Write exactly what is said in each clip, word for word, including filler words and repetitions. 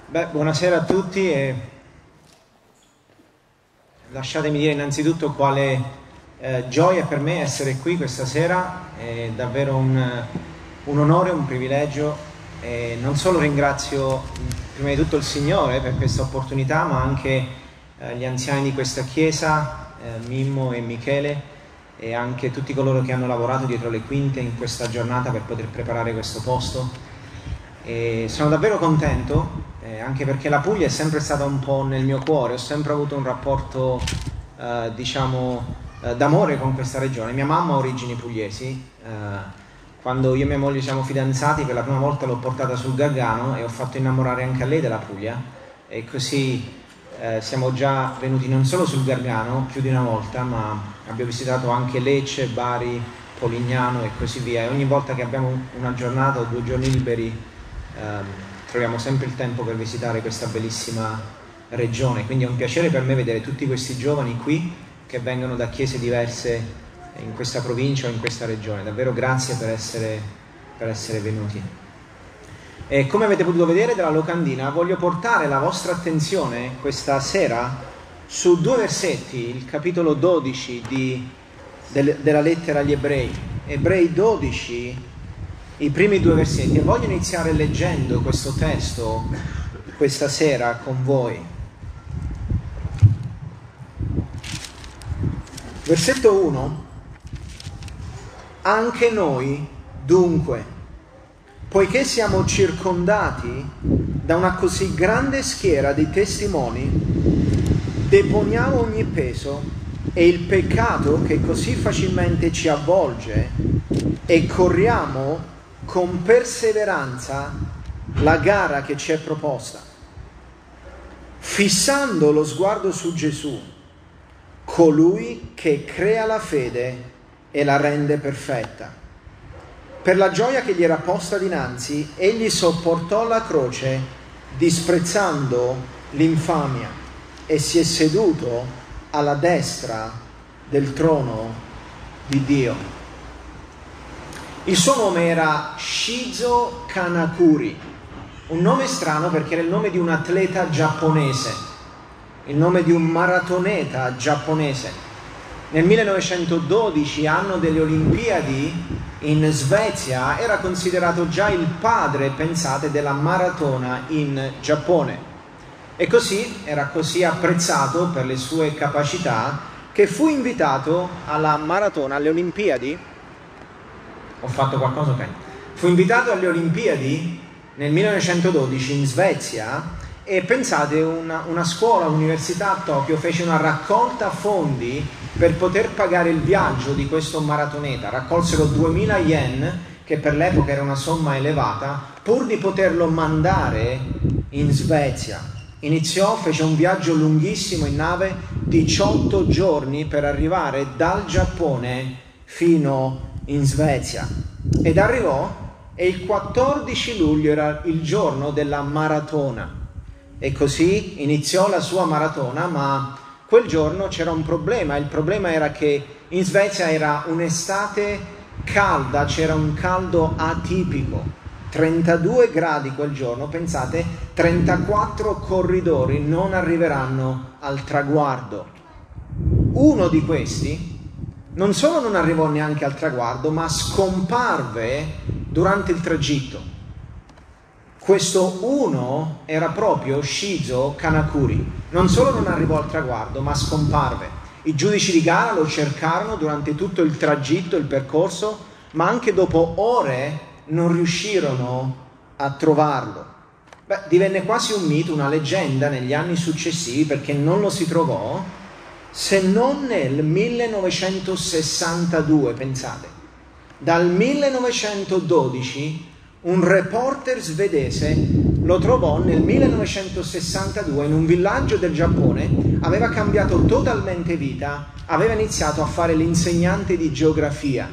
Beh, buonasera a tutti e lasciatemi dire innanzitutto quale eh, gioia per me essere qui questa sera, è davvero un, un onore, un privilegio e non solo ringrazio prima di tutto il Signore per questa opportunità, ma anche eh, gli anziani di questa chiesa, eh, Mimmo e Michele, e anche tutti coloro che hanno lavorato dietro le quinte in questa giornata per poter preparare questo posto. E sono davvero contento, eh, anche perché la Puglia è sempre stata un po' nel mio cuore, ho sempre avuto un rapporto, eh, diciamo, eh, d'amore con questa regione. Mia mamma ha origini pugliesi, eh, quando io e mia moglie siamo fidanzati per la prima volta l'ho portata sul Gargano e ho fatto innamorare anche a lei della Puglia, e così eh, siamo già venuti non solo sul Gargano più di una volta, ma abbiamo visitato anche Lecce, Bari, Polignano e così via, e ogni volta che abbiamo una giornata o due giorni liberi Uh, troviamo sempre il tempo per visitare questa bellissima regione, quindi è un piacere per me vedere tutti questi giovani qui che vengono da chiese diverse in questa provincia o in questa regione. Davvero grazie per essere, per essere venuti. E come avete potuto vedere dalla locandina, voglio portare la vostra attenzione questa sera su due versetti, il capitolo dodici di, del, della lettera agli Ebrei, Ebrei dodici, i primi due versetti, e voglio iniziare leggendo questo testo questa sera con voi. Versetto uno: anche noi, dunque, poiché siamo circondati da una così grande schiera di testimoni, deponiamo ogni peso e il peccato che così facilmente ci avvolge e corriamo con perseveranza la gara che ci è proposta, fissando lo sguardo su Gesù, colui che crea la fede e la rende perfetta. Per la gioia che gli era posta dinanzi, egli sopportò la croce, disprezzando l'infamia, e si è seduto alla destra del trono di Dio. Il suo nome era Shizo Kanakuri, un nome strano perché era il nome di un atleta giapponese, il nome di un maratoneta giapponese. Nel millenovecentododici, anno delle Olimpiadi in Svezia, era considerato già il padre, pensate, della maratona in Giappone. E così era così apprezzato per le sue capacità che fu invitato alla maratona, alle Olimpiadi. Ho fatto qualcosa? Ok. Fu invitato alle Olimpiadi nel millenovecentododici in Svezia e pensate, una, una scuola, un'università a Tokyo fece una raccolta fondi per poter pagare il viaggio di questo maratoneta. Raccolsero duemila yen, che per l'epoca era una somma elevata, pur di poterlo mandare in Svezia. Iniziò, fece un viaggio lunghissimo in nave, diciotto giorni per arrivare dal Giappone fino in Svezia, ed arrivò, e il quattordici luglio era il giorno della maratona, e così iniziò la sua maratona. Ma quel giorno c'era un problema. Il problema era che in Svezia era un'estate calda, c'era un caldo atipico, trentadue gradi quel giorno. Pensate, trentaquattro corridori non arriveranno al traguardo. Uno di questi non solo non arrivò neanche al traguardo, ma scomparve durante il tragitto. Questo uno era proprio Shizo Kanakuri. Non solo non arrivò al traguardo, ma scomparve. I giudici di gara lo cercarono durante tutto il tragitto, il percorso, ma anche dopo ore non riuscirono a trovarlo. Beh, divenne quasi un mito, una leggenda negli anni successivi, perché non lo si trovò, se non nel millenovecentosessantadue, pensate. Dal millenovecentododici un reporter svedese lo trovò nel millenovecentosessantadue in un villaggio del Giappone, aveva cambiato totalmente vita, aveva iniziato a fare l'insegnante di geografia.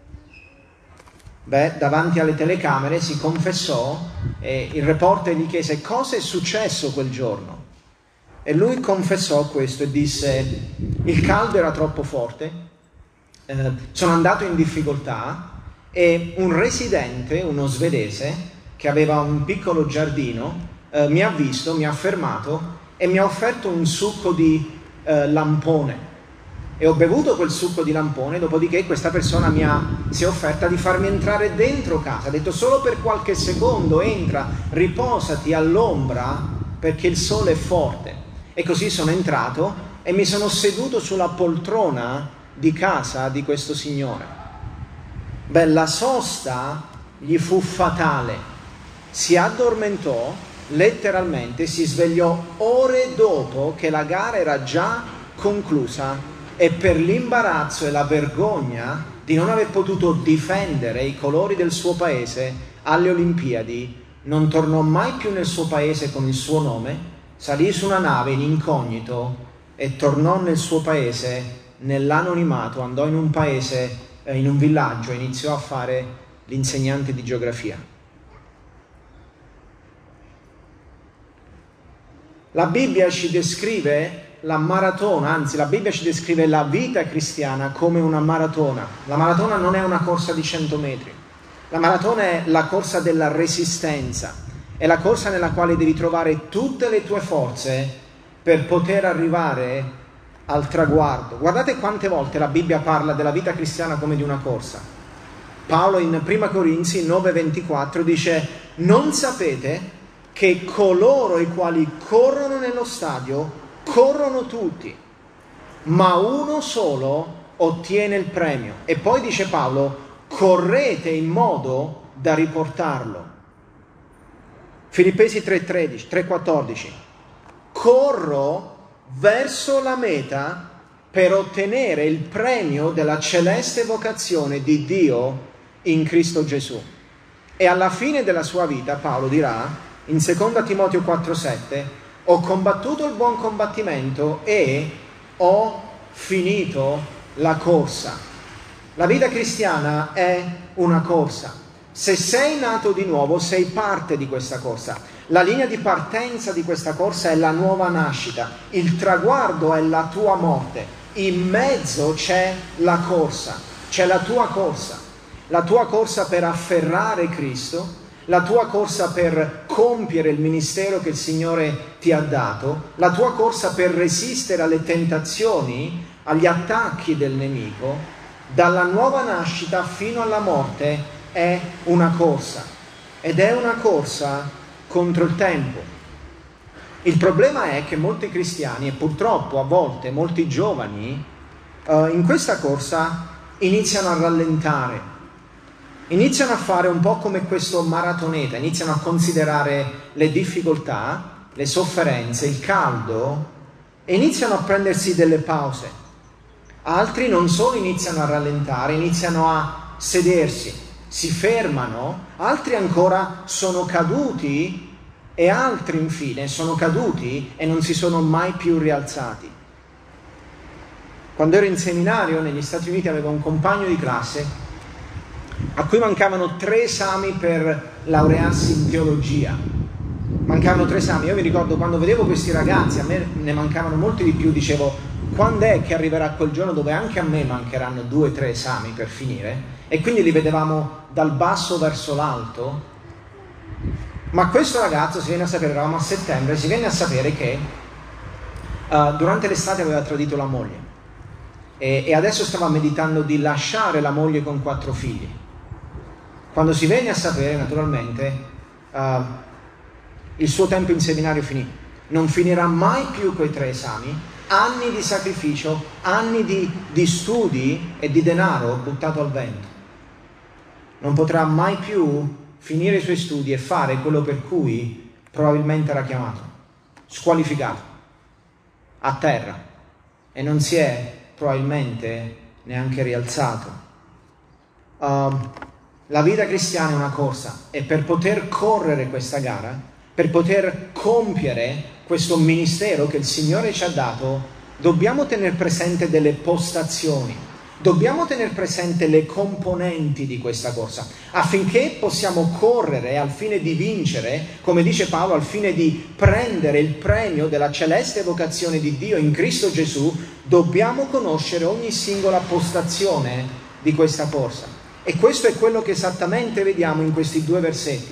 Beh, davanti alle telecamere si confessò e il reporter gli chiese cosa è successo quel giorno. E lui confessò questo e disse: il caldo era troppo forte, eh, sono andato in difficoltà, e un residente, uno svedese, che aveva un piccolo giardino, eh, mi ha visto, mi ha fermato e mi ha offerto un succo di eh, lampone. E ho bevuto quel succo di lampone, dopodiché questa persona mi ha, si è offerta di farmi entrare dentro casa. Ha detto: solo per qualche secondo entra, riposati all'ombra perché il sole è forte. E così sono entrato e mi sono seduto sulla poltrona di casa di questo signore. Beh, la sosta gli fu fatale. Si addormentò, letteralmente si svegliò ore dopo che la gara era già conclusa, e per l'imbarazzo e la vergogna di non aver potuto difendere i colori del suo paese alle Olimpiadi, non tornò mai più nel suo paese con il suo nome, salì su una nave in incognito e tornò nel suo paese nell'anonimato, andò in un paese, eh, in un villaggio, e iniziò a fare l'insegnante di geografia. La Bibbia ci descrive la maratona, anzi la Bibbia ci descrive la vita cristiana come una maratona. La maratona non è una corsa di cento metri, la maratona è la corsa della resistenza, è la corsa nella quale devi trovare tutte le tue forze per poter arrivare al traguardo. Guardate quante volte la Bibbia parla della vita cristiana come di una corsa. Paolo in prima Corinzi nove ventiquattro dice: non sapete che coloro i quali corrono nello stadio corrono tutti, ma uno solo ottiene il premio. E poi dice Paolo: correte in modo da riportarlo. Filippesi tre tredici, tre quattordici. Corro verso la meta per ottenere il premio della celeste vocazione di Dio in Cristo Gesù. E alla fine della sua vita Paolo dirà in seconda Timoteo quattro sette: ho combattuto il buon combattimento e ho finito la corsa. La vita cristiana è una corsa. Se sei nato di nuovo, sei parte di questa corsa. La linea di partenza di questa corsa è la nuova nascita. Il traguardo è la tua morte. In mezzo c'è la corsa, c'è la tua corsa. La tua corsa per afferrare Cristo, la tua corsa per compiere il ministero che il Signore ti ha dato, la tua corsa per resistere alle tentazioni, agli attacchi del nemico, dalla nuova nascita fino alla morte è una corsa. Ed è una corsa contro il tempo. Il problema è che molti cristiani, e purtroppo a volte molti giovani, eh, in questa corsa iniziano a rallentare. Iniziano a fare un po' come questo maratoneta, iniziano a considerare le difficoltà, le sofferenze, il caldo, e iniziano a prendersi delle pause. Altri non solo iniziano a rallentare, iniziano a sedersi, si fermano, altri ancora sono caduti, e altri infine sono caduti e non si sono mai più rialzati. Quando ero in seminario negli Stati Uniti avevo un compagno di classe a cui mancavano tre esami per laurearsi in teologia. Mancavano tre esami. Io mi ricordo quando vedevo questi ragazzi, a me ne mancavano molti di più, dicevo: quando è che arriverà quel giorno dove anche a me mancheranno due o tre esami per finire? E quindi li vedevamo dal basso verso l'alto. Ma questo ragazzo si viene a sapere, eravamo a settembre, si viene a sapere che uh, durante l'estate aveva tradito la moglie e, e adesso stava meditando di lasciare la moglie con quattro figli. Quando si venne a sapere, naturalmente, uh, il suo tempo in seminario finì. Non finirà mai più quei tre esami, anni di sacrificio, anni di, di studi e di denaro buttato al vento. Non potrà mai più finire i suoi studi e fare quello per cui probabilmente era chiamato. Squalificato, a terra, e non si è probabilmente neanche rialzato. Uh, La vita cristiana è una corsa, e per poter correre questa gara, per poter compiere questo ministero che il Signore ci ha dato, dobbiamo tenere presente delle postazioni, dobbiamo tenere presente le componenti di questa corsa, affinché possiamo correre al fine di vincere, come dice Paolo, al fine di prendere il premio della celeste vocazione di Dio in Cristo Gesù. Dobbiamo conoscere ogni singola postazione di questa corsa. E questo è quello che esattamente vediamo in questi due versetti.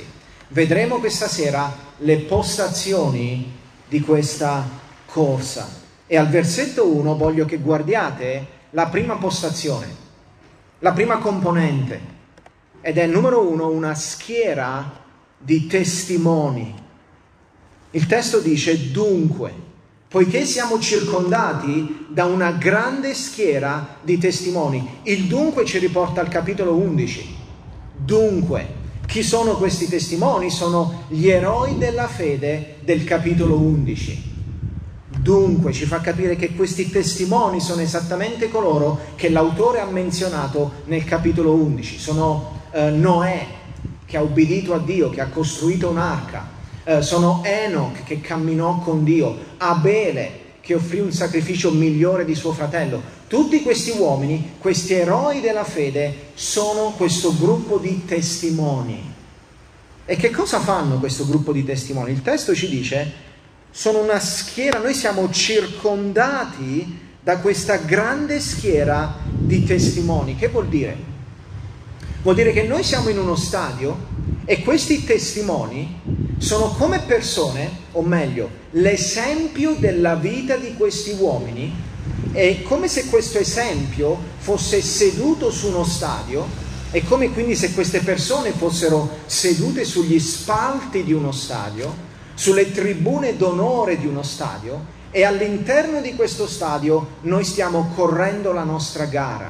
Vedremo questa sera le postazioni di questa corsa. E al versetto uno voglio che guardiate la prima postazione, la prima componente, ed è numero uno una schiera di testimoni. Il testo dice: dunque, poiché siamo circondati da una grande schiera di testimoni. Il dunque ci riporta al capitolo undici. Dunque, chi sono questi testimoni? Sono gli eroi della fede del capitolo undici. Dunque, ci fa capire che questi testimoni sono esattamente coloro che l'autore ha menzionato nel capitolo undici. Sono eh, Noè, che ha ubbidito a Dio, che ha costruito un'arca. Eh, sono Enoch, che camminò con Dio. Abele, che offrì un sacrificio migliore di suo fratello. Tutti questi uomini, questi eroi della fede, sono questo gruppo di testimoni. E che cosa fanno questo gruppo di testimoni? Il testo ci dice: sono una schiera, noi siamo circondati da questa grande schiera di testimoni. Che vuol dire? Vuol dire che noi siamo in uno stadio e questi testimoni sono come persone, o meglio, l'esempio della vita di questi uomini. È come se questo esempio fosse seduto su uno stadio, è come quindi se queste persone fossero sedute sugli spalti di uno stadio, sulle tribune d'onore di uno stadio, e all'interno di questo stadio noi stiamo correndo la nostra gara.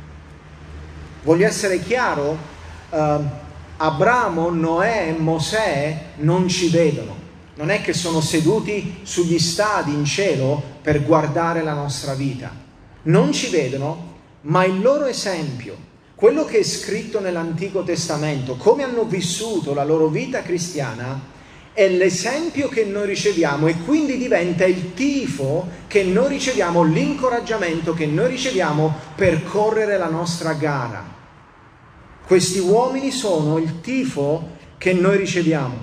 Voglio essere chiaro, eh, Abramo, Noè, Mosè non ci vedono. Non è che sono seduti sugli stadi in cielo per guardare la nostra vita. Non ci vedono, ma il loro esempio, quello che è scritto nell'Antico Testamento, come hanno vissuto la loro vita cristiana, è l'esempio che noi riceviamo, e quindi diventa il tifo che noi riceviamo, l'incoraggiamento che noi riceviamo per correre la nostra gara. Questi uomini sono il tifo che noi riceviamo.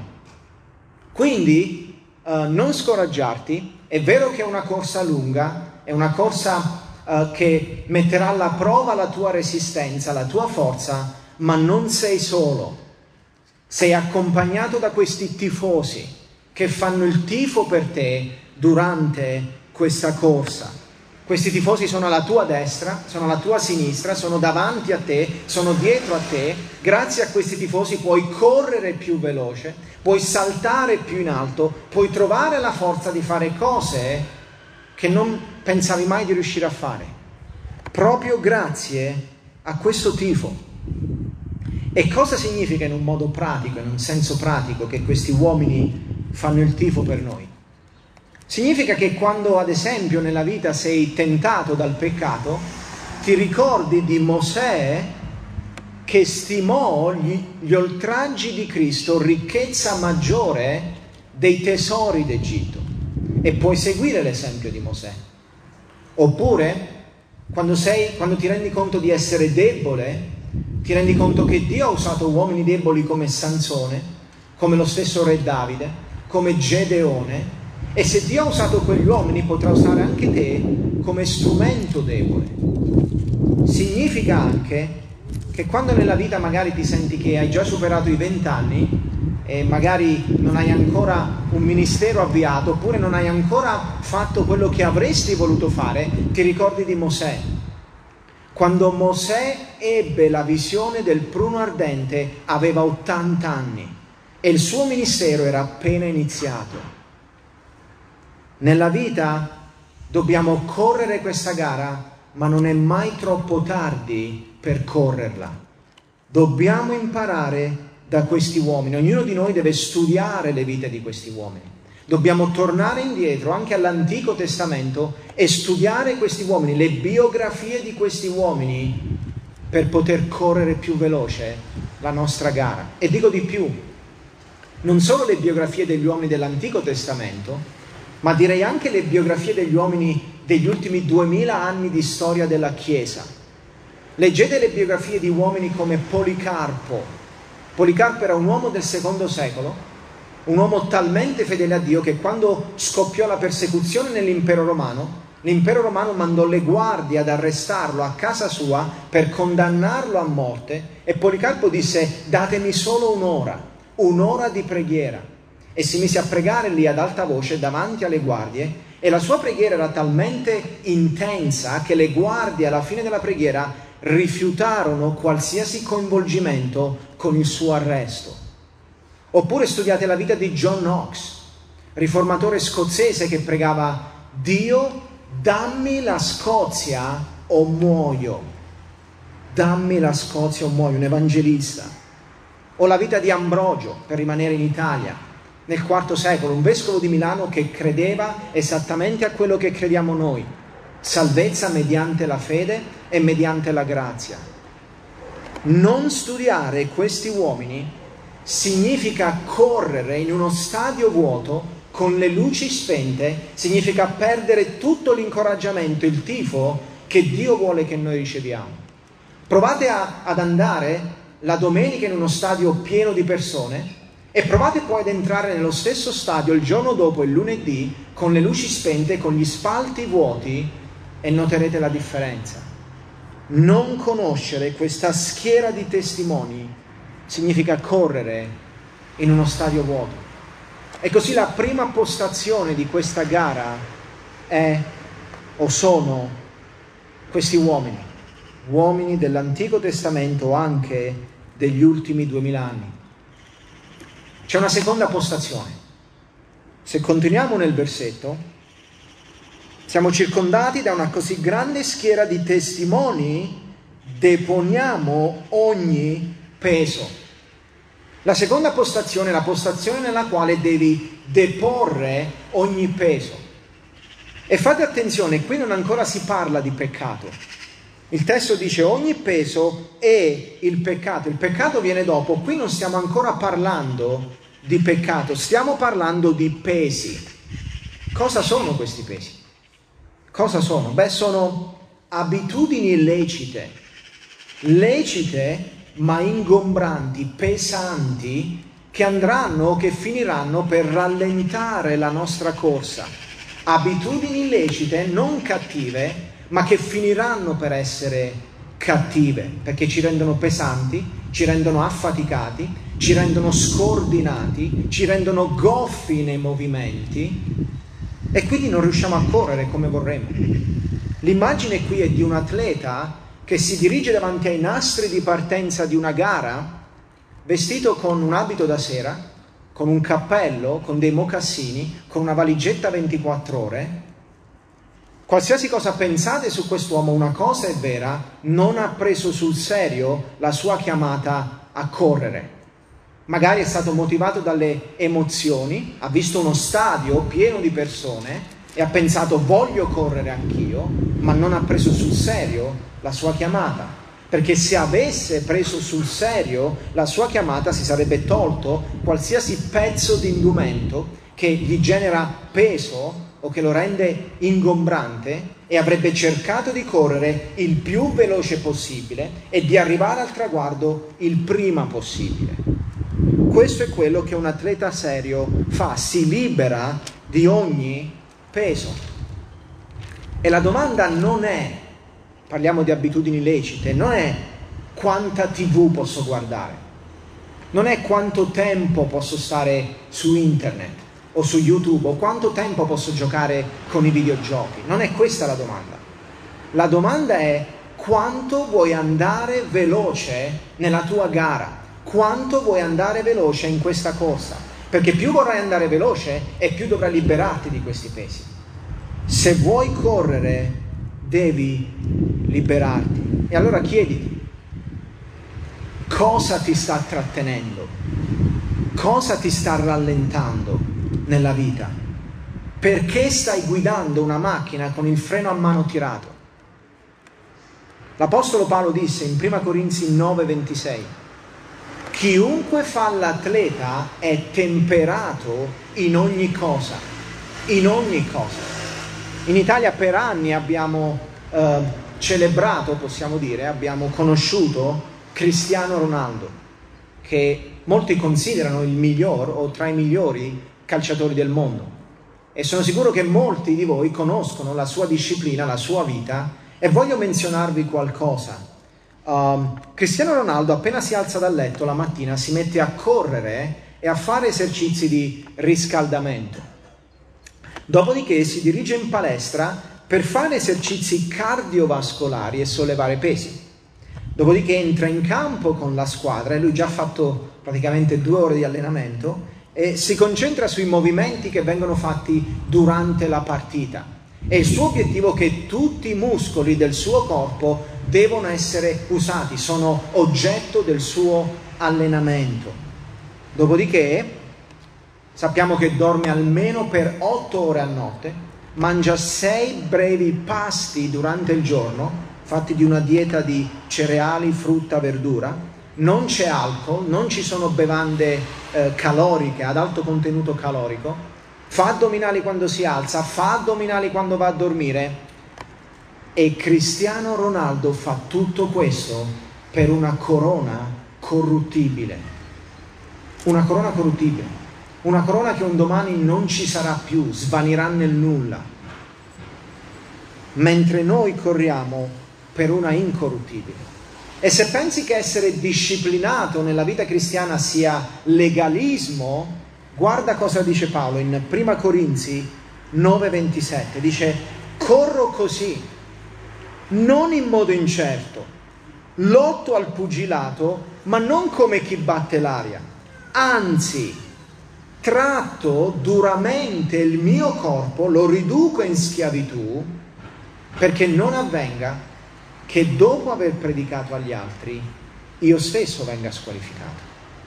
Quindi eh, non scoraggiarti, è vero che è una corsa lunga, è una corsa eh, che metterà alla prova la tua resistenza, la tua forza, ma non sei solo. Sei accompagnato da questi tifosi che fanno il tifo per te durante questa corsa. Questi tifosi sono alla tua destra, sono alla tua sinistra, sono davanti a te, sono dietro a te. Grazie a questi tifosi puoi correre più veloce, puoi saltare più in alto, puoi trovare la forza di fare cose che non pensavi mai di riuscire a fare, proprio grazie a questo tifo. E cosa significa in un modo pratico, in un senso pratico, che questi uomini fanno il tifo per noi? Significa che quando, ad esempio, nella vita sei tentato dal peccato, ti ricordi di Mosè che stimò gli, gli oltraggi di Cristo ricchezza maggiore dei tesori d'Egitto, e puoi seguire l'esempio di Mosè. Oppure, quando, sei, quando ti rendi conto di essere debole, ti rendi conto che Dio ha usato uomini deboli come Sansone, come lo stesso re Davide, come Gedeone, e se Dio ha usato quegli uomini potrà usare anche te come strumento debole. Significa anche che quando nella vita magari ti senti che hai già superato i vent'anni e magari non hai ancora un ministero avviato, oppure non hai ancora fatto quello che avresti voluto fare, ti ricordi di Mosè. Quando Mosè ebbe la visione del pruno ardente aveva ottanta anni e il suo ministero era appena iniziato. Nella vita dobbiamo correre questa gara, ma non è mai troppo tardi per correrla. Dobbiamo imparare da questi uomini. Ognuno di noi deve studiare le vite di questi uomini. Dobbiamo tornare indietro anche all'Antico Testamento e studiare questi uomini, le biografie di questi uomini, per poter correre più veloce la nostra gara. E dico di più, non solo le biografie degli uomini dell'Antico Testamento, ma direi anche le biografie degli uomini degli ultimi duemila anni di storia della Chiesa. Leggete le biografie di uomini come Policarpo. Policarpo era un uomo del secondo secolo, un uomo talmente fedele a Dio che quando scoppiò la persecuzione nell'impero romano, l'impero romano mandò le guardie ad arrestarlo a casa sua per condannarlo a morte, e Policarpo disse: datemi solo un'ora, un'ora di preghiera e si mise a pregare lì ad alta voce davanti alle guardie, e la sua preghiera era talmente intensa che le guardie alla fine della preghiera rifiutarono qualsiasi coinvolgimento con il suo arresto. Oppure studiate la vita di John Knox, riformatore scozzese che pregava: Dio, dammi la Scozia o muoio. Dammi la Scozia o muoio, un evangelista. O la vita di Ambrogio, per rimanere in Italia, nel quarto secolo, un vescovo di Milano che credeva esattamente a quello che crediamo noi: salvezza mediante la fede e mediante la grazia. Non studiare questi uomini significa correre in uno stadio vuoto con le luci spente, significa perdere tutto l'incoraggiamento, il tifo che Dio vuole che noi riceviamo. Provate a, ad andare la domenica in uno stadio pieno di persone e provate poi ad entrare nello stesso stadio il giorno dopo, il lunedì, con le luci spente, con gli spalti vuoti, e noterete la differenza. Non conoscere questa schiera di testimoni significa correre in uno stadio vuoto. E così la prima postazione di questa gara è o sono questi uomini, uomini dell'Antico Testamento, anche degli ultimi duemila anni. C'è una seconda postazione. Se continuiamo nel versetto, siamo circondati da una così grande schiera di testimoni, deponiamo ogni peso. La seconda postazione è la postazione nella quale devi deporre ogni peso. E fate attenzione, qui non ancora si parla di peccato. Il testo dice ogni peso e il peccato. Il peccato viene dopo. Qui non stiamo ancora parlando di peccato, stiamo parlando di pesi. Cosa sono questi pesi? Cosa sono? Beh, sono abitudini lecite. Lecite ma ingombranti, pesanti, che andranno o che finiranno per rallentare la nostra corsa. Abitudini illecite, non cattive, ma che finiranno per essere cattive, perché ci rendono pesanti, ci rendono affaticati, ci rendono scordinati, ci rendono goffi nei movimenti, e quindi non riusciamo a correre come vorremmo. L'immagine qui è di un atleta che si dirige davanti ai nastri di partenza di una gara, vestito con un abito da sera, con un cappello, con dei mocassini, con una valigetta ventiquattro ore. Qualsiasi cosa pensate su quest'uomo, una cosa è vera: non ha preso sul serio la sua chiamata a correre. Magari è stato motivato dalle emozioni, ha visto uno stadio pieno di persone e ha pensato voglio correre anch'io, ma non ha preso sul serio la sua chiamata, perché se avesse preso sul serio la sua chiamata si sarebbe tolto qualsiasi pezzo di indumento che gli genera peso o che lo rende ingombrante, e avrebbe cercato di correre il più veloce possibile e di arrivare al traguardo il prima possibile. Questo è quello che un atleta serio fa, si libera di ogni peso. E la domanda non è, parliamo di abitudini lecite, non è quanta tivù posso guardare, non è quanto tempo posso stare su internet o su YouTube, o quanto tempo posso giocare con i videogiochi. Non è questa la domanda. La domanda è quanto vuoi andare veloce nella tua gara, quanto vuoi andare veloce in questa corsa, perché più vorrai andare veloce e più dovrai liberarti di questi pesi. Se vuoi correre devi liberarti. E allora chiediti, cosa ti sta trattenendo? Cosa ti sta rallentando nella vita? Perché stai guidando una macchina con il freno a mano tirato? L'Apostolo Paolo disse in prima Corinzi nove ventisei: chiunque fa l'atleta è temperato in ogni cosa, in ogni cosa. In Italia per anni abbiamo eh, celebrato, possiamo dire, abbiamo conosciuto Cristiano Ronaldo, che molti considerano il miglior o tra i migliori calciatori del mondo, e sono sicuro che molti di voi conoscono la sua disciplina, la sua vita, e voglio menzionarvi qualcosa. um, Cristiano Ronaldo appena si alza dal letto la mattina si mette a correre e a fare esercizi di riscaldamento. Dopodiché si dirige in palestra per fare esercizi cardiovascolari e sollevare pesi. Dopodiché entra in campo con la squadra e lui già ha fatto praticamente due ore di allenamento e si concentra sui movimenti che vengono fatti durante la partita. E il suo obiettivo è che tutti i muscoli del suo corpo devono essere usati, sono oggetto del suo allenamento. Dopodiché sappiamo che dorme almeno per otto ore a notte, mangia sei brevi pasti durante il giorno, fatti di una dieta di cereali, frutta, verdura, non c'è alcol, non ci sono bevande eh, caloriche, ad alto contenuto calorico, fa addominali quando si alza, fa addominali quando va a dormire, e Cristiano Ronaldo fa tutto questo per una corona corruttibile, una corona corruttibile, una corona che un domani non ci sarà più, svanirà nel nulla, mentre noi corriamo per una incorruttibile. E se pensi che essere disciplinato nella vita cristiana sia legalismo, guarda cosa dice Paolo in prima Corinzi nove ventisette, dice: corro così, non in modo incerto, lotto al pugilato, ma non come chi batte l'aria, anzi tratto duramente il mio corpo, lo riduco in schiavitù, perché non avvenga che dopo aver predicato agli altri io stesso venga squalificato.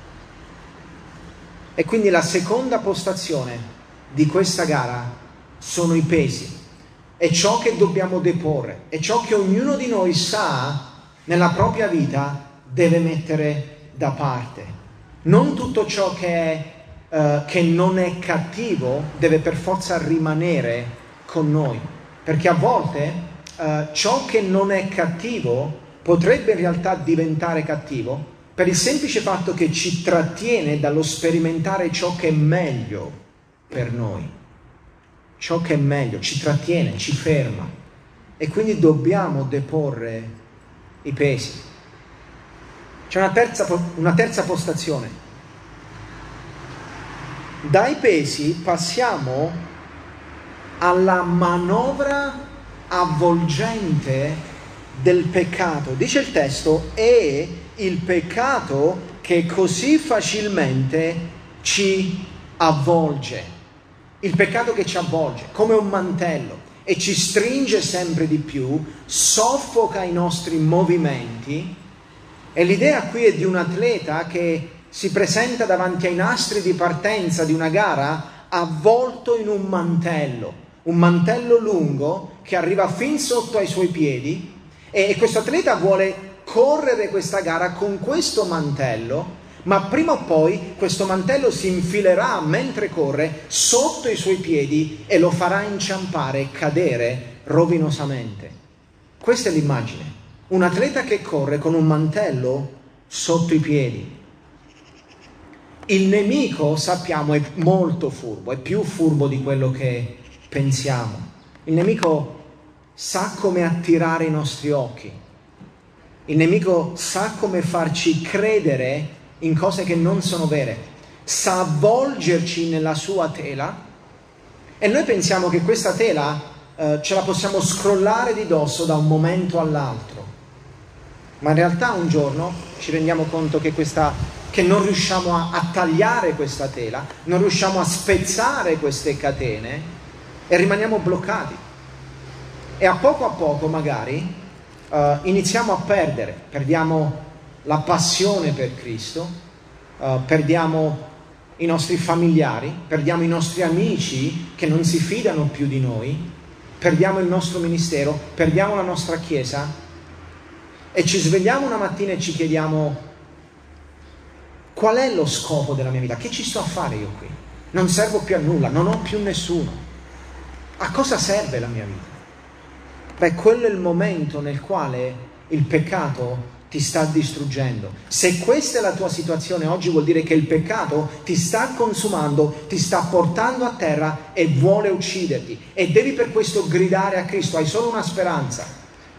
E quindi la seconda postazione di questa gara sono i pesi, è ciò che dobbiamo deporre, è ciò che ognuno di noi sa nella propria vita deve mettere da parte. Non tutto ciò che, è, uh, che non è cattivo deve per forza rimanere con noi, perché a volte Uh, ciò che non è cattivo potrebbe in realtà diventare cattivo per il semplice fatto che ci trattiene dallo sperimentare ciò che è meglio per noi. Ciò che è meglio ci trattiene, ci ferma, e quindi dobbiamo deporre i pesi. C'è una terza, una terza postazione. Dai pesi passiamo alla manovra avvolgente del peccato. Dice il testo: è il peccato che così facilmente ci avvolge. Il peccato che ci avvolge come un mantello e ci stringe sempre di più, soffoca i nostri movimenti. E l'idea qui è di un atleta che si presenta davanti ai nastri di partenza di una gara avvolto in un mantello, un mantello lungo che arriva fin sotto ai suoi piedi, e questo atleta vuole correre questa gara con questo mantello, ma prima o poi questo mantello si infilerà mentre corre sotto i suoi piedi e lo farà inciampare e cadere rovinosamente. Questa è l'immagine, un atleta che corre con un mantello sotto i piedi. Il nemico, sappiamo, è molto furbo, è più furbo di quello che pensiamo. Il nemico sa come attirare i nostri occhi. Il nemico sa come farci credere in cose che non sono vere. Sa avvolgerci nella sua tela, e noi pensiamo che questa tela eh, ce la possiamo scrollare di dosso da un momento all'altro. Ma in realtà un giorno ci rendiamo conto che, questa, che non riusciamo a, a tagliare questa tela, non riusciamo a spezzare queste catene e rimaniamo bloccati. E a poco a poco magari uh, iniziamo a perdere, perdiamo la passione per Cristo, uh, perdiamo i nostri familiari, perdiamo i nostri amici che non si fidano più di noi, perdiamo il nostro ministero, perdiamo la nostra chiesa, e ci svegliamo una mattina e ci chiediamo: qual è lo scopo della mia vita? Che ci sto a fare io qui? Non servo più a nulla, non ho più nessuno. A cosa serve la mia vita? Beh, quello è il momento nel quale il peccato ti sta distruggendo. Se questa è la tua situazione oggi, vuol dire che il peccato ti sta consumando, ti sta portando a terra e vuole ucciderti. E devi per questo gridare a Cristo, hai solo una speranza.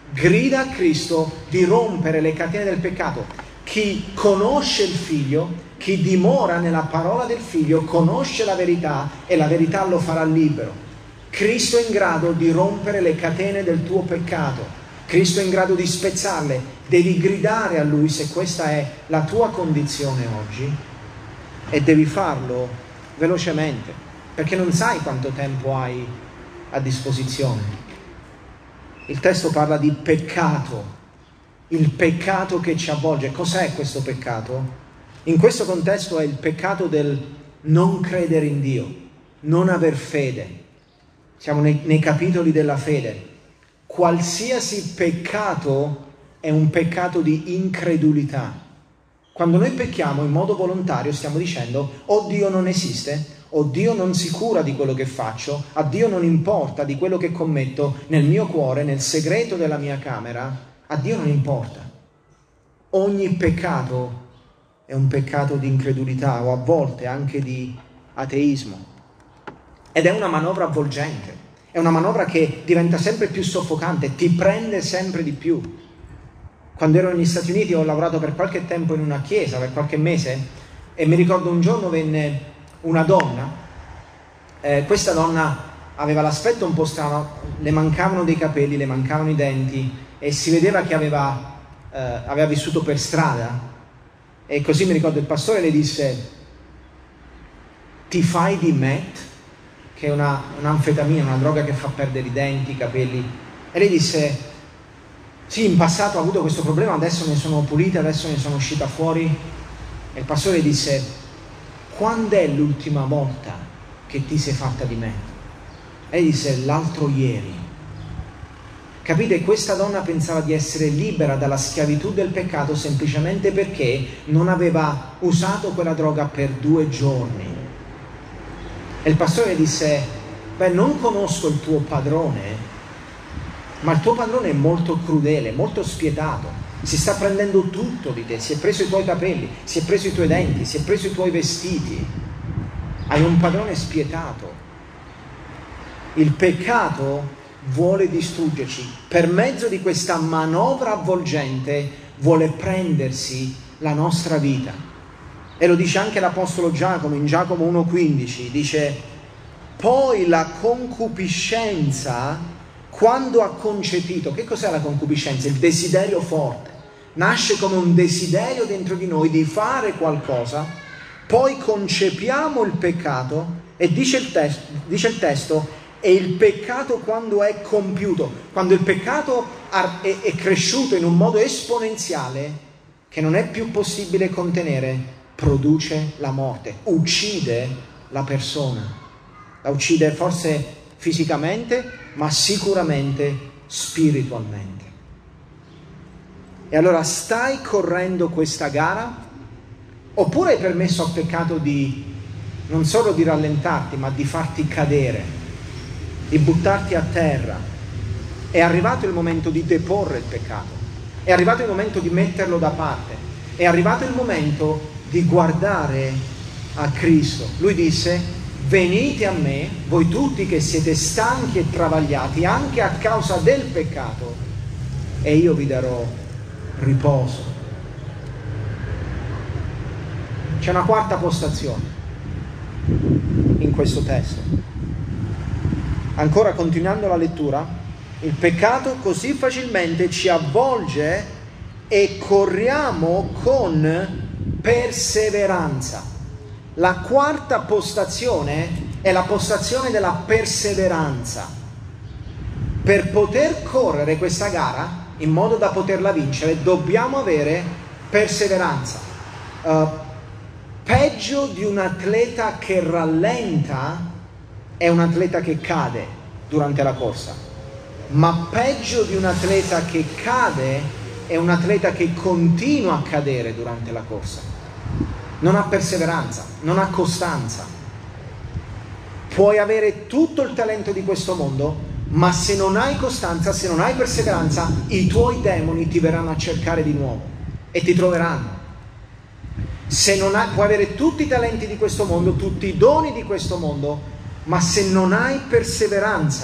grida a Cristo di rompere le catene del peccato. Chi conosce il Figlio, chi dimora nella parola del Figlio, conosce la verità e la verità lo farà libero. Cristo è in grado di rompere le catene del tuo peccato. Cristo è in grado di spezzarle. Devi gridare a Lui se questa è la tua condizione oggi, e devi farlo velocemente, perché non sai quanto tempo hai a disposizione. Il testo parla di peccato, il peccato che ci avvolge. Cos'è questo peccato? In questo contesto è il peccato del non credere in Dio, non aver fede. Siamo nei, nei capitoli della fede. Qualsiasi peccato è un peccato di incredulità. Quando noi pecchiamo in modo volontario stiamo dicendo: o Dio non esiste, o Dio non si cura di quello che faccio, a Dio non importa di quello che commetto nel mio cuore, nel segreto della mia camera, a Dio non importa. Ogni peccato è un peccato di incredulità, o a volte anche di ateismo. Ed è una manovra avvolgente, è una manovra che diventa sempre più soffocante, ti prende sempre di più. Quando ero negli Stati Uniti ho lavorato per qualche tempo in una chiesa, per qualche mese, e mi ricordo un giorno venne una donna, eh, questa donna aveva l'aspetto un po' strano, le mancavano dei capelli, le mancavano i denti, e si vedeva che aveva, eh, aveva vissuto per strada. E così mi ricordo il pastore le disse: ti fai di meth, che è una, un'anfetamina, una droga che fa perdere i denti, i capelli. E lei disse: sì, in passato ho avuto questo problema, adesso ne sono pulita, adesso ne sono uscita fuori. E il pastore disse: quando è l'ultima volta che ti sei fatta di me? E disse: l'altro ieri. Capite? Questa donna pensava di essere libera dalla schiavitù del peccato semplicemente perché non aveva usato quella droga per due giorni. E il pastore disse: beh, non conosco il tuo padrone, ma il tuo padrone è molto crudele, molto spietato, si sta prendendo tutto di te, si è preso i tuoi capelli, si è preso i tuoi denti, si è preso i tuoi vestiti. Hai un padrone spietato. Il peccato vuole distruggerci. Per mezzo di questa manovra avvolgente vuole prendersi la nostra vita. E lo dice anche l'Apostolo Giacomo in Giacomo uno quindici, dice: poi la concupiscenza, quando ha concepito, che cos'è la concupiscenza? Il desiderio forte. Nasce come un desiderio dentro di noi di fare qualcosa, poi concepiamo il peccato, e dice il, testo, dice il testo, e il peccato quando è compiuto, quando il peccato è, è cresciuto in un modo esponenziale che non è più possibile contenere, produce la morte, uccide la persona, la uccide forse fisicamente, ma sicuramente spiritualmente. E allora stai correndo questa gara? Oppure hai permesso al peccato di non solo di rallentarti, ma di farti cadere, di buttarti a terra? È arrivato il momento di deporre il peccato, è arrivato il momento di metterlo da parte, è arrivato il momento di guardare a Cristo. Lui disse: venite a me, voi tutti che siete stanchi e travagliati anche a causa del peccato, e io vi darò riposo. C'è una quarta postazione in questo testo. Ancora continuando la lettura, il peccato così facilmente ci avvolge e corriamo con perseveranza. La quarta postazione è la postazione della perseveranza. Per poter correre questa gara, in modo da poterla vincere, dobbiamo avere perseveranza. Uh, peggio di un atleta che rallenta è un atleta che cade durante la corsa, ma peggio di un atleta che cade è un atleta che continua a cadere durante la corsa. Non ha perseveranza, non ha costanza. Puoi avere tutto il talento di questo mondo, ma se non hai costanza, se non hai perseveranza, i tuoi demoni ti verranno a cercare di nuovo e ti troveranno. Se non hai, puoi avere tutti i talenti di questo mondo, tutti i doni di questo mondo, ma se non hai perseveranza,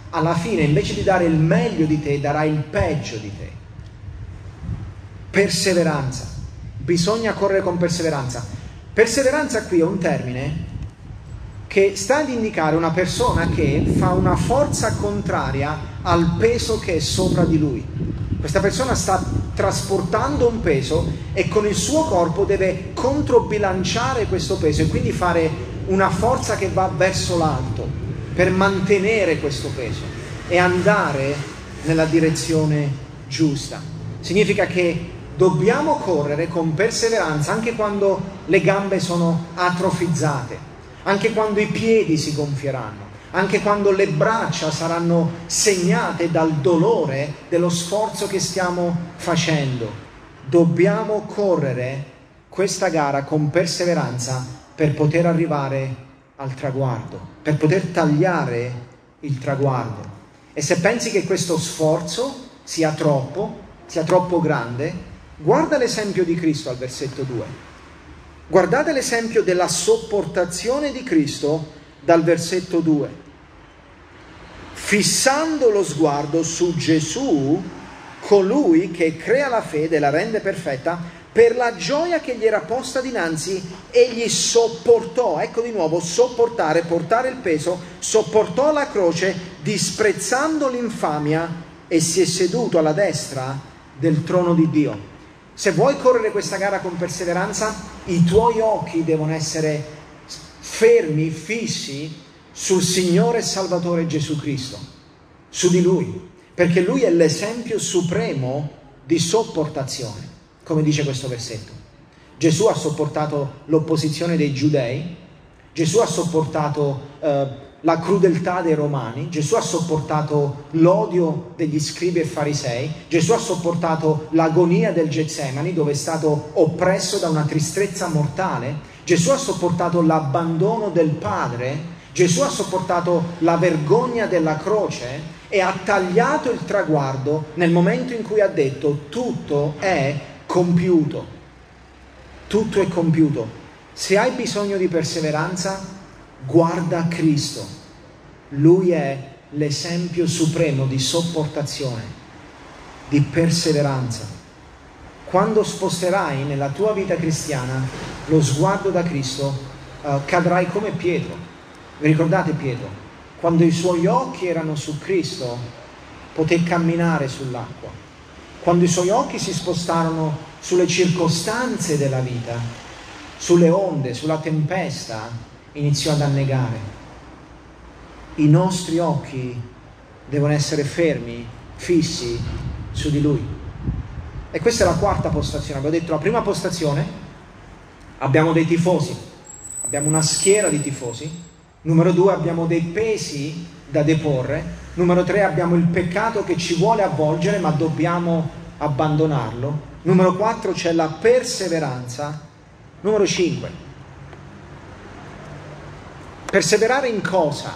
alla fine invece di dare il meglio di te, darà il peggio di te. Perseveranza. Bisogna correre con perseveranza. Perseveranza qui è un termine che sta ad indicare una persona che fa una forza contraria al peso che è sopra di lui. Questa persona sta trasportando un peso e con il suo corpo deve controbilanciare questo peso e quindi fare una forza che va verso l'alto per mantenere questo peso e andare nella direzione giusta. Significa che dobbiamo correre con perseveranza anche quando le gambe sono atrofizzate, anche quando i piedi si gonfieranno, anche quando le braccia saranno segnate dal dolore dello sforzo che stiamo facendo. Dobbiamo correre questa gara con perseveranza per poter arrivare al traguardo, per poter tagliare il traguardo. E se pensi che questo sforzo sia troppo, sia troppo grande, guarda l'esempio di Cristo al versetto due. Guardate l'esempio della sopportazione di Cristo dal versetto due. Fissando lo sguardo su Gesù, colui che crea la fede e la rende perfetta, per la gioia che gli era posta dinanzi, egli sopportò, ecco di nuovo, sopportare, portare il peso, sopportò la croce, disprezzando l'infamia, e si è seduto alla destra del trono di Dio. Se vuoi correre questa gara con perseveranza, i tuoi occhi devono essere fermi, fissi sul Signore e Salvatore Gesù Cristo, su di Lui, perché Lui è l'esempio supremo di sopportazione, come dice questo versetto. Gesù ha sopportato l'opposizione dei giudei, Gesù ha sopportato eh, la crudeltà dei romani, Gesù ha sopportato l'odio degli scribi e farisei, Gesù ha sopportato l'agonia del Getsemani, dove è stato oppresso da una tristezza mortale, Gesù ha sopportato l'abbandono del Padre, Gesù ha sopportato la vergogna della croce e ha tagliato il traguardo nel momento in cui ha detto: tutto è compiuto, tutto è compiuto. Se hai bisogno di perseveranza, guarda Cristo, Lui è l'esempio supremo di sopportazione, di perseveranza. Quando sposterai nella tua vita cristiana lo sguardo da Cristo, uh, cadrai come Pietro. Vi ricordate Pietro? Quando i suoi occhi erano su Cristo, poté camminare sull'acqua. Quando i suoi occhi si spostarono sulle circostanze della vita, sulle onde, sulla tempesta, iniziò ad annegare. I nostri occhi devono essere fermi, fissi su di Lui. E questa è la quarta postazione. Abbiamo detto la prima postazione, abbiamo dei tifosi, abbiamo una schiera di tifosi. Numero due, abbiamo dei pesi da deporre. Numero tre, abbiamo il peccato che ci vuole avvolgere, ma dobbiamo abbandonarlo. Numero quattro, c'è la perseveranza. Numero cinque, perseverare in cosa?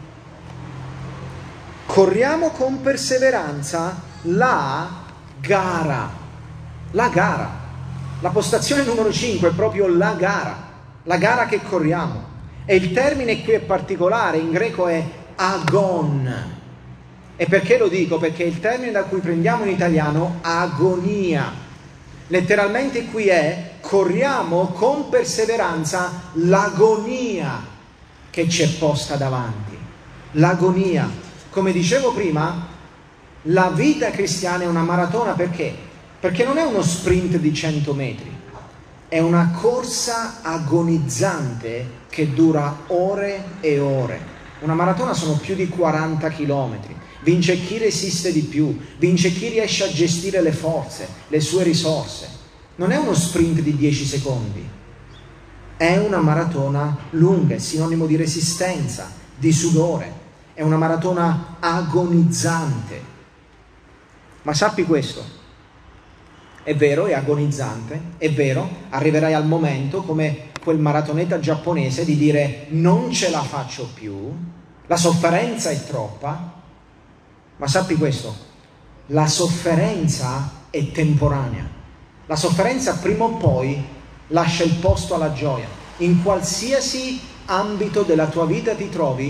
Corriamo con perseveranza la gara. La gara. La postazione numero cinque è proprio la gara. La gara che corriamo. E il termine qui è particolare, in greco è agon. E perché lo dico? Perché è il termine da cui prendiamo in italiano agonia. Letteralmente qui è: corriamo con perseveranza l'agonia che ci è posta davanti. L'agonia. Come dicevo prima, la vita cristiana è una maratona. Perché? Perché non è uno sprint di cento metri, è una corsa agonizzante che dura ore e ore. Una maratona sono più di quaranta chilometri. Vince chi resiste di più, vince chi riesce a gestire le forze, le sue risorse. Non è uno sprint di dieci secondi, è una maratona lunga, è sinonimo di resistenza, di sudore, è una maratona agonizzante. Ma sappi questo, è vero, è agonizzante, è vero, arriverai al momento, come quel maratoneta giapponese, di dire: non ce la faccio più, la sofferenza è troppa. Ma sappi questo, la sofferenza è temporanea. La sofferenza prima o poi lascia il posto alla gioia. In qualsiasi ambito della tua vita ti trovi,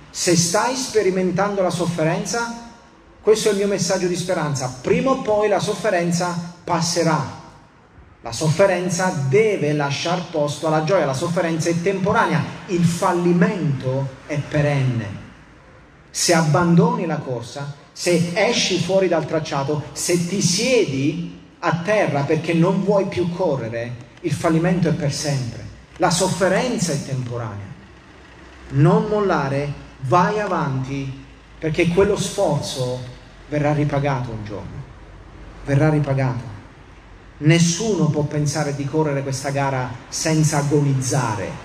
Se stai sperimentando la sofferenza, questo è il mio messaggio di speranza. Prima o poi la sofferenza passerà. La sofferenza deve lasciar posto alla gioia. La sofferenza è temporanea. Il fallimento è perenne. Se abbandoni la corsa, se esci fuori dal tracciato, se ti siedi a terra perché non vuoi più correre, il fallimento è per sempre. La sofferenza è temporanea. Non mollare, vai avanti, perché quello sforzo verrà ripagato un giorno. Verrà ripagato. Nessuno può pensare di correre questa gara senza agonizzare.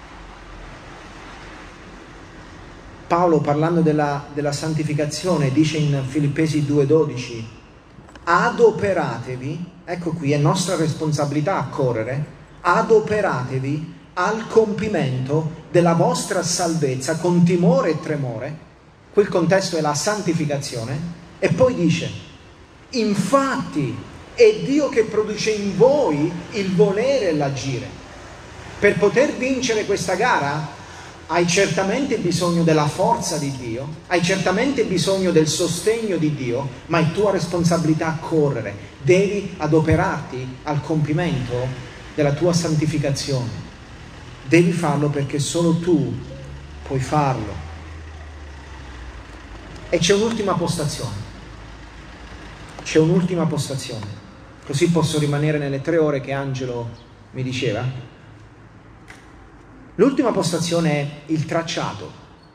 Paolo, parlando della, della santificazione, dice in Filippesi due dodici: adoperatevi, ecco qui è nostra responsabilità a correre, adoperatevi al compimento della vostra salvezza con timore e tremore. Quel contesto è la santificazione. E poi dice: infatti è Dio che produce in voi il volere e l'agire. Per poter vincere questa gara hai certamente bisogno della forza di Dio, hai certamente bisogno del sostegno di Dio, ma è tua responsabilità correre. Devi adoperarti al compimento della tua santificazione. Devi farlo perché solo tu puoi farlo. E c'è un'ultima postazione. C'è un'ultima postazione. Così posso rimanere nelle tre ore che Angelo mi diceva. L'ultima postazione è il tracciato,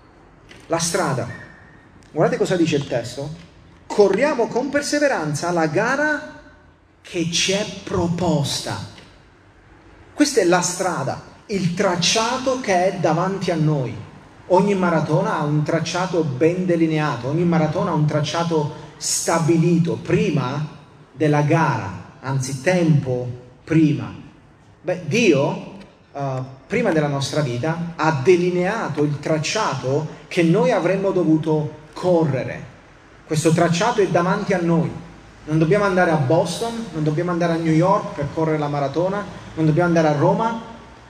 la strada. Guardate cosa dice il testo. Corriamo con perseveranza la gara che ci è proposta. Questa è la strada, il tracciato che è davanti a noi. Ogni maratona ha un tracciato ben delineato, ogni maratona ha un tracciato stabilito prima della gara, anzi tempo prima. Beh, Dio Uh, prima della nostra vita ha delineato il tracciato che noi avremmo dovuto correre. Questo tracciato è davanti a noi. Non dobbiamo andare a Boston, non dobbiamo andare a New York per correre la maratona, non dobbiamo andare a Roma.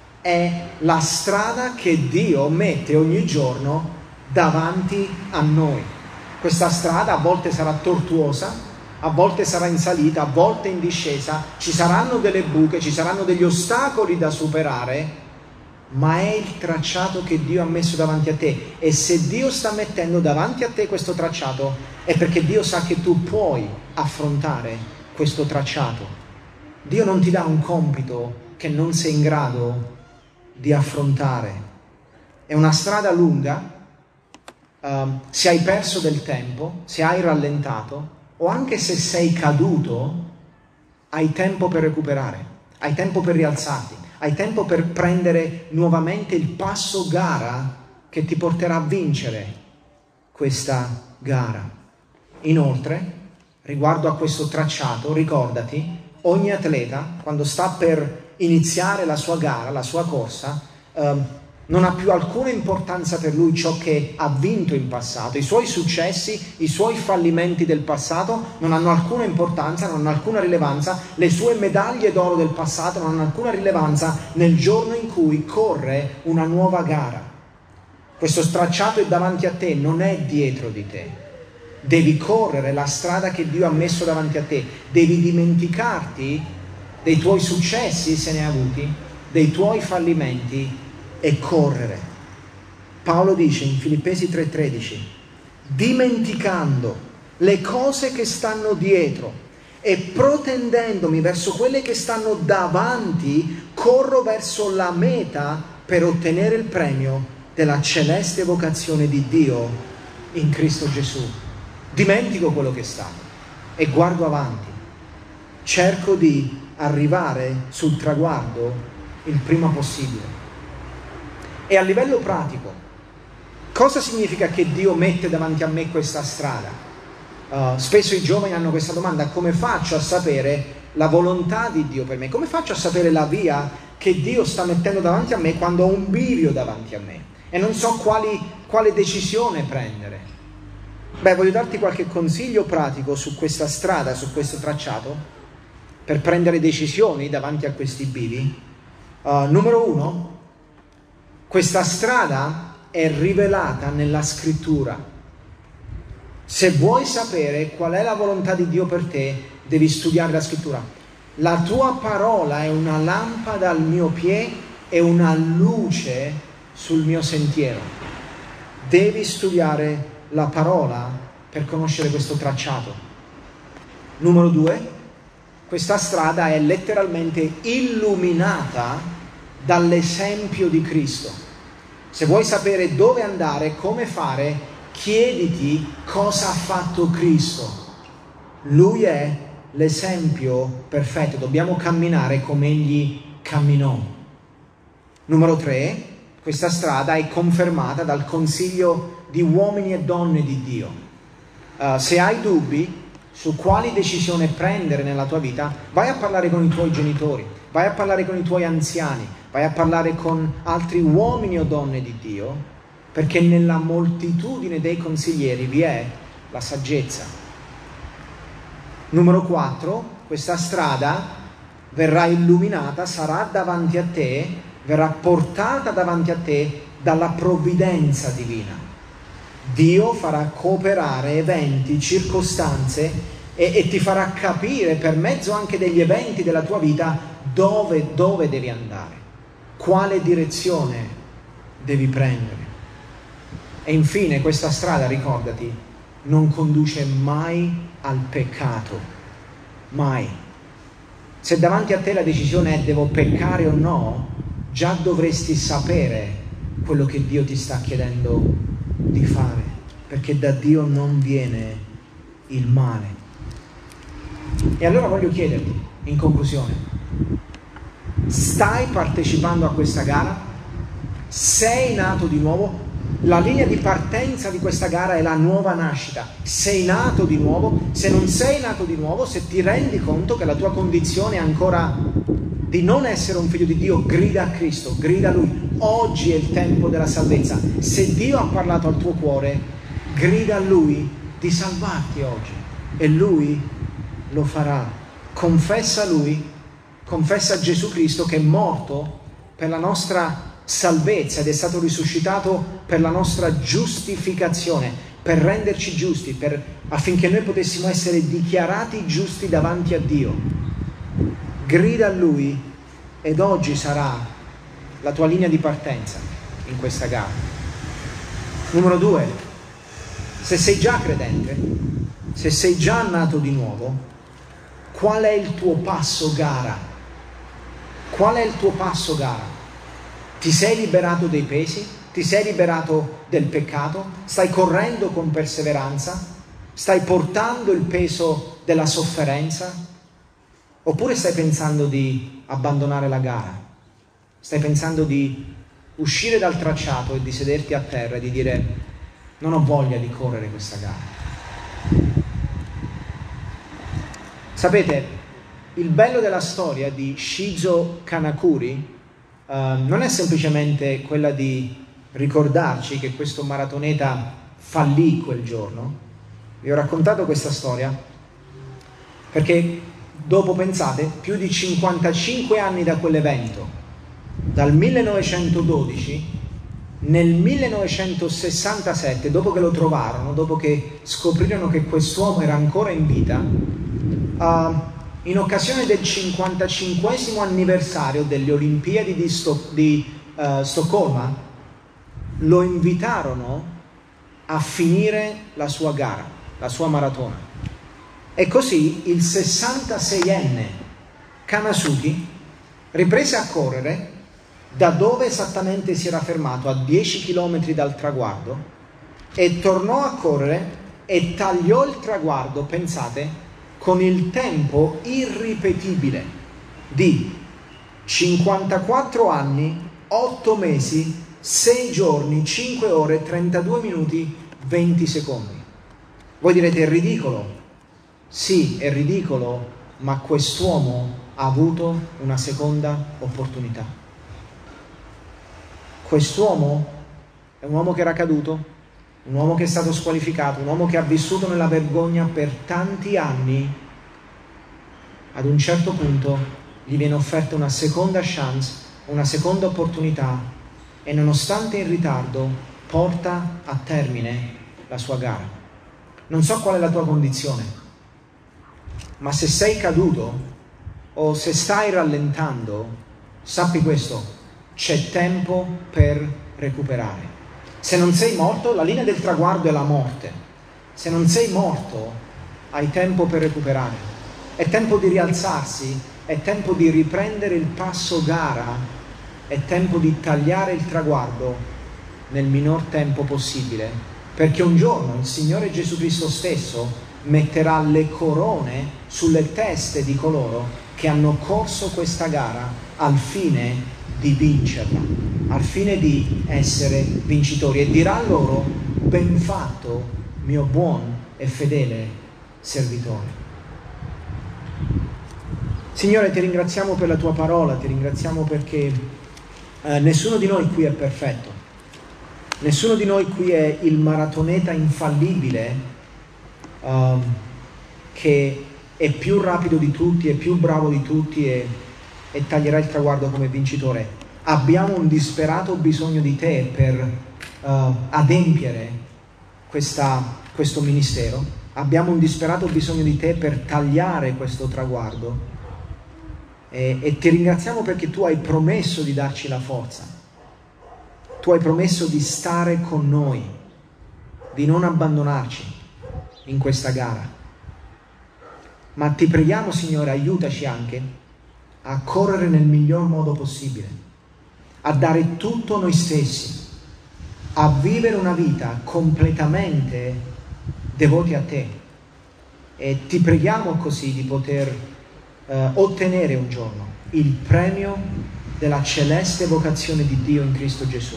È la strada che Dio mette ogni giorno davanti a noi. Questa strada a volte sarà tortuosa, a volte sarà in salita, a volte in discesa, ci saranno delle buche, ci saranno degli ostacoli da superare, ma è il tracciato che Dio ha messo davanti a te. E se Dio sta mettendo davanti a te questo tracciato, è perché Dio sa che tu puoi affrontare questo tracciato. Dio non ti dà un compito che non sei in grado di affrontare. È una strada lunga, uh, se hai perso del tempo, se hai rallentato, o anche se sei caduto, hai tempo per recuperare, hai tempo per rialzarti, hai tempo per prendere nuovamente il passo gara che ti porterà a vincere questa gara. Inoltre, riguardo a questo tracciato, ricordati, ogni atleta, quando sta per iniziare la sua gara, la sua corsa, eh, non ha più alcuna importanza per lui ciò che ha vinto in passato. I suoi successi, i suoi fallimenti del passato non hanno alcuna importanza, non hanno alcuna rilevanza. Le sue medaglie d'oro del passato non hanno alcuna rilevanza nel giorno in cui corre una nuova gara. Questo tracciato è davanti a te, non è dietro di te. Devi correre la strada che Dio ha messo davanti a te. Devi dimenticarti dei tuoi successi, se ne hai avuti, dei tuoi fallimenti, e correre. Paolo dice in Filippesi tre tredici: dimenticando le cose che stanno dietro e protendendomi verso quelle che stanno davanti, corro verso la meta per ottenere il premio della celeste vocazione di Dio in Cristo Gesù. Dimentico quello che è stato e guardo avanti. Cerco di arrivare sul traguardo il prima possibile. E a livello pratico, cosa significa che Dio mette davanti a me questa strada? Uh, spesso i giovani hanno questa domanda: come faccio a sapere la volontà di Dio per me? Come faccio a sapere la via che Dio sta mettendo davanti a me quando ho un bivio davanti a me e non so quali, quale decisione prendere? Beh, voglio darti qualche consiglio pratico su questa strada, su questo tracciato, per prendere decisioni davanti a questi bivi. Uh, numero uno, questa strada è rivelata nella scrittura. Se vuoi sapere qual è la volontà di Dio per te, devi studiare la scrittura. La tua parola è una lampada al mio piede e una luce sul mio sentiero. Devi studiare la parola per conoscere questo tracciato. Numero due, questa strada è letteralmente illuminata dall'esempio di Cristo. Se vuoi sapere dove andare, come fare, chiediti cosa ha fatto Cristo. Lui è l'esempio perfetto, dobbiamo camminare come Egli camminò. Numero tre, questa strada è confermata dal consiglio di uomini e donne di Dio. Uh, se hai dubbi su quali decisione prendere nella tua vita, vai a parlare con i tuoi genitori, vai a parlare con i tuoi anziani, vai a parlare con altri uomini o donne di Dio, perché nella moltitudine dei consiglieri vi è la saggezza. Numero quattro, questa strada verrà illuminata, sarà davanti a te, verrà portata davanti a te dalla provvidenza divina. Dio farà cooperare eventi, circostanze e, e ti farà capire per mezzo anche degli eventi della tua vita dove, dove devi andare, quale direzione devi prendere. E infine questa strada, ricordati, non conduce mai al peccato, mai. Se davanti a te la decisione è devo peccare o no, già dovresti sapere quello che Dio ti sta chiedendo di fare, perché da Dio non viene il male. E allora voglio chiederti, in conclusione, stai partecipando a questa gara? Sei nato di nuovo? La linea di partenza di questa gara è la nuova nascita. Sei nato di nuovo? Se non sei nato di nuovo, se ti rendi conto che la tua condizione è ancora di non essere un figlio di Dio, grida a Cristo, grida a Lui. Oggi è il tempo della salvezza. Se Dio ha parlato al tuo cuore, grida a Lui di salvarti oggi e Lui lo farà. Confessa Lui, confessa Gesù Cristo che è morto per la nostra salvezza ed è stato risuscitato per la nostra giustificazione, per renderci giusti, per, affinché noi potessimo essere dichiarati giusti davanti a Dio. Grida a Lui ed oggi sarà la tua linea di partenza in questa gara. Numero due, se sei già credente, se sei già nato di nuovo, qual è il tuo passo gara? Qual è il tuo passo gara? Ti sei liberato dei pesi? Ti sei liberato del peccato? Stai correndo con perseveranza? Stai portando il peso della sofferenza? Oppure stai pensando di abbandonare la gara? Stai pensando di uscire dal tracciato e di sederti a terra e di dire non ho voglia di correre questa gara? Sapete, il bello della storia di Shizo Kanakuri Uh, non è semplicemente quella di ricordarci che questo maratoneta fallì quel giorno. Vi ho raccontato questa storia perché dopo, pensate, più di cinquantacinque anni da quell'evento, dal millenovecentododici, nel millenovecentosessantasette, dopo che lo trovarono, dopo che scoprirono che quest'uomo era ancora in vita, uh, in occasione del cinquantacinquesimo anniversario delle Olimpiadi di, Sto- di uh, Stoccolma, lo invitarono a finire la sua gara, la sua maratona. E così il sessantaseienne Kanasuki riprese a correre da dove esattamente si era fermato, a dieci chilometri dal traguardo, e tornò a correre e tagliò il traguardo, pensate, con il tempo irripetibile di cinquantaquattro anni, otto mesi, sei giorni, cinque ore, trentadue minuti, venti secondi. Voi direte, è ridicolo? Sì, è ridicolo, ma quest'uomo ha avuto una seconda opportunità. Quest'uomo è un uomo che era caduto, un uomo che è stato squalificato, un uomo che ha vissuto nella vergogna per tanti anni. Ad un certo punto gli viene offerta una seconda chance, una seconda opportunità, e nonostante in ritardo porta a termine la sua gara. Non so qual è la tua condizione, ma se sei caduto o se stai rallentando, sappi questo: c'è tempo per recuperare. Se non sei morto, la linea del traguardo è la morte. Se non sei morto, hai tempo per recuperare. È tempo di rialzarsi, è tempo di riprendere il passo gara, è tempo di tagliare il traguardo nel minor tempo possibile, perché un giorno il Signore Gesù Cristo stesso metterà le corone sulle teste di coloro che hanno corso questa gara al fine di vincerla, al fine di essere vincitori, e dirà loro: ben fatto, mio buon e fedele servitore. Signore, ti ringraziamo per la tua parola, ti ringraziamo perché eh, nessuno di noi qui è perfetto. Nessuno di noi qui è il maratoneta infallibile um, che è più rapido di tutti, è più bravo di tutti e, e taglierà il traguardo come vincitore. Abbiamo un disperato bisogno di te per uh, adempiere questa, questo ministero. Abbiamo un disperato bisogno di te per tagliare questo traguardo e, e ti ringraziamo perché tu hai promesso di darci la forza. Tu hai promesso di stare con noi, di non abbandonarci in questa gara. Ma ti preghiamo, Signore, aiutaci anche a correre nel miglior modo possibile, a dare tutto noi stessi, a vivere una vita completamente devoti a te. E ti preghiamo così di poter eh, ottenere un giorno il premio della celeste vocazione di Dio in Cristo Gesù.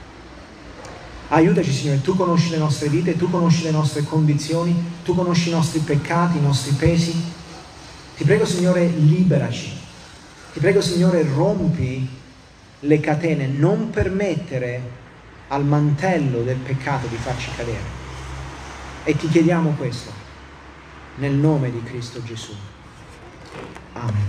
Aiutaci, Signore, tu conosci le nostre vite, tu conosci le nostre condizioni, tu conosci i nostri peccati, i nostri pesi. Ti prego, Signore, liberaci. Ti prego, Signore, rompi le catene, non permettere al mantello del peccato di farci cadere. E ti chiediamo questo nel nome di Cristo Gesù. Amen.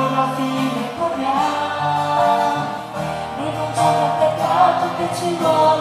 Ci vuole